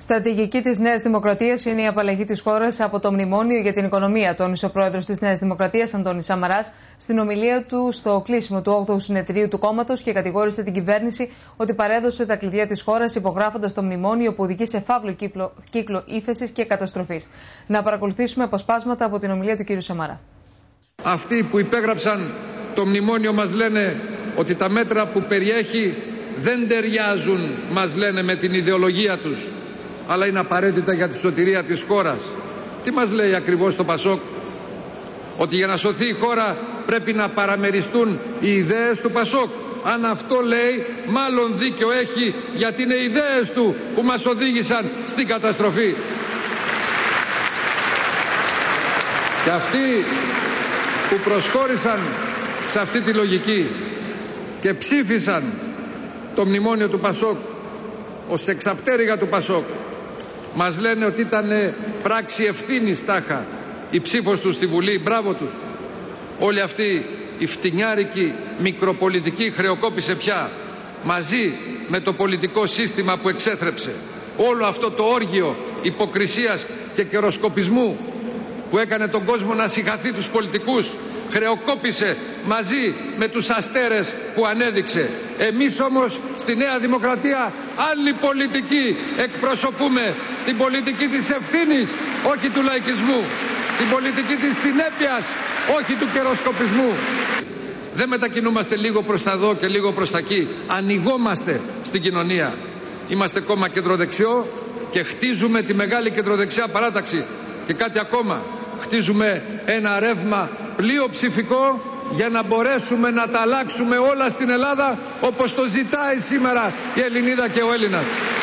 Στρατηγική της Νέας Δημοκρατίας είναι η απαλλαγή της χώρας από το μνημόνιο για την οικονομία, τόνισε ο πρόεδρος της Νέας Δημοκρατίας, Αντώνης Σαμαράς, στην ομιλία του στο κλείσιμο του 8ου συνεδρίου του κόμματος και κατηγόρησε την κυβέρνηση ότι παρέδωσε τα κλειδιά της χώρας υπογράφοντας το μνημόνιο που οδηγεί σε φαύλο κύκλο ύφεσης και καταστροφής. Να παρακολουθήσουμε αποσπάσματα από την ομιλία του κ. Σαμαρά. Αυτοί που υπέγραψαν το μνημόνιο μας λένε ότι τα μέτρα που περιέχει δεν ταιριάζουν, μας λένε, με την ιδεολογία τους, αλλά είναι απαραίτητα για τη σωτηρία της χώρας. Τι μας λέει ακριβώς το Πασόκ? Ότι για να σωθεί η χώρα πρέπει να παραμεριστούν οι ιδέες του Πασόκ. Αν αυτό λέει, μάλλον δίκιο έχει, γιατί είναι οι ιδέες του που μας οδήγησαν στην καταστροφή. Και αυτοί που προσχώρησαν σε αυτή τη λογική και ψήφισαν το μνημόνιο του Πασόκ ως εξαπτέρυγα του Πασόκ, μας λένε ότι ήταν πράξη ευθύνης τάχα η ψήφος τους στη Βουλή. Μπράβο τους. Όλη αυτή η φτηνιάρικη μικροπολιτική χρεοκόπησε πια μαζί με το πολιτικό σύστημα που εξέθρεψε. Όλο αυτό το όργιο υποκρισίας και καιροσκοπισμού που έκανε τον κόσμο να συγχαθεί τους πολιτικούς χρεοκόπησε μαζί με τους αστέρες που ανέδειξε. Εμείς όμως στη Νέα Δημοκρατία άλλη πολιτική εκπροσωπούμε, την πολιτική της ευθύνης, όχι του λαϊκισμού, την πολιτική της συνέπειας, όχι του καιροσκοπισμού. Δεν μετακινούμαστε λίγο προς τα εδώ και λίγο προς τα εκεί, ανοιγόμαστε στην κοινωνία. Είμαστε κόμμα κεντροδεξιό και χτίζουμε τη μεγάλη κεντροδεξιά παράταξη. Και κάτι ακόμα, χτίζουμε ένα ρεύμα πλειοψηφικό για να μπορέσουμε να τα αλλάξουμε όλα στην Ελλάδα όπως το ζητάει σήμερα η Ελληνίδα και ο Έλληνας.